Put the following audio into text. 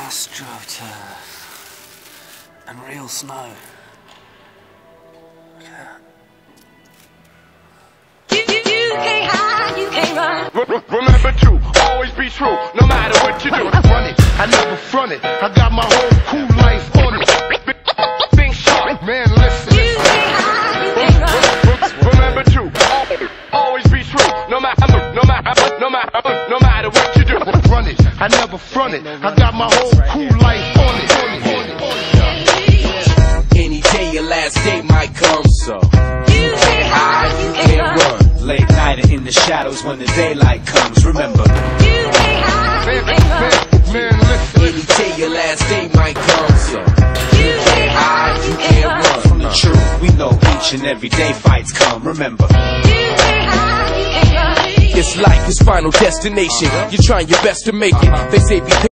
AstroTurf and real snow. You can't hide, you can't run. Remember to always be true, no matter what you do. Run it, I never front it. I got my whole cool life on it. Think sharp, man, listen. You can't hide, you can't run. Remember to always be true, no matter what you do. Run it, I never front it. I got my whole cool life on it. Any day your last day might come, so You can't hide, you can't run. Late night and in the shadows when the daylight comes. Remember, You can't hide, you can't run. Man, listen. any day your last day might come, so You can't hide, you can't run. from the truth, we know each and every day fights come. Remember, You can't hide, you can't run. this life is final destination. You're trying your best to make it. They say because